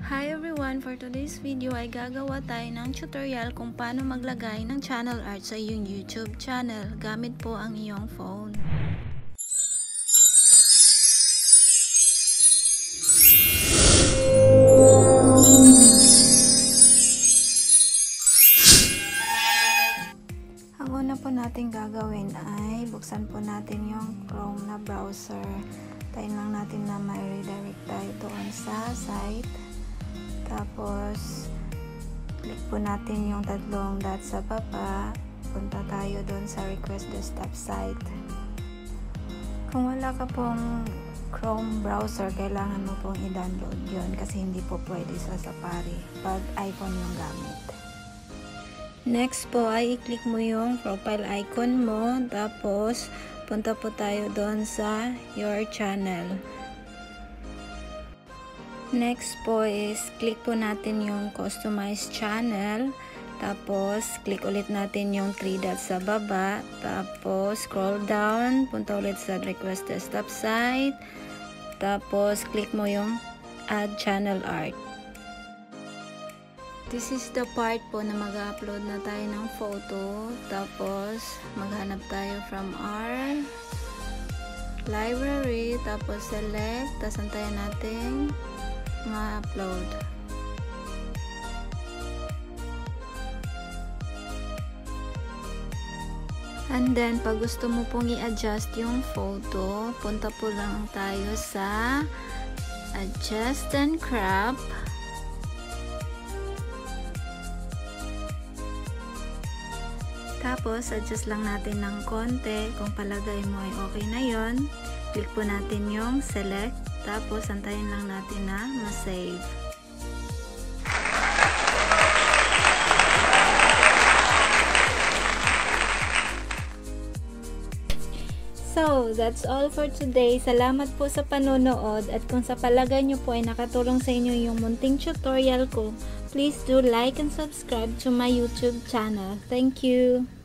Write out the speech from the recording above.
Hi everyone! For today's video ay gagawa tayo ng tutorial kung paano maglagay ng channel art sa iyong YouTube channel gamit po ang iyong phone. Ang una po natin gagawin ay buksan po natin yung Chrome na browser. Tayin lang natin na may redirect tayo doon sa site. Tapos, click po natin yung tatlong dot sa baba. Punta tayo doon sa request desktop site. Kung wala ka pong Chrome browser, kailangan mo pong i-download yun kasi hindi po pwede sa Safari pag iPhone yung gamit. Next po ay i-click mo yung profile icon mo. Tapos, punta po tayo doon sa your channel. Next po is click po natin yung customize channel. Tapos click ulit natin yung 3 dots sa baba. Tapos scroll down, punta ulit sa request desktop site. Tapos click mo yung add channel art. This is the part po na mag-upload na tayo ng photo. Tapos maghanap tayo from our library. Tapos select. Tapos antayin natin ma-upload. And then, pag gusto mo pong i-adjust yung photo, punta po lang tayo sa adjust and crop. Tapos, adjust lang natin ng konti. Kung palagay mo ay okay na yon, click po natin yung select. Tapos, antayin lang natin na ma-save. So, that's all for today. Salamat po sa panonood. At kung sa palagay nyo po ay nakatulong sa inyo yung munting tutorial ko, please do like and subscribe to my YouTube channel. Thank you!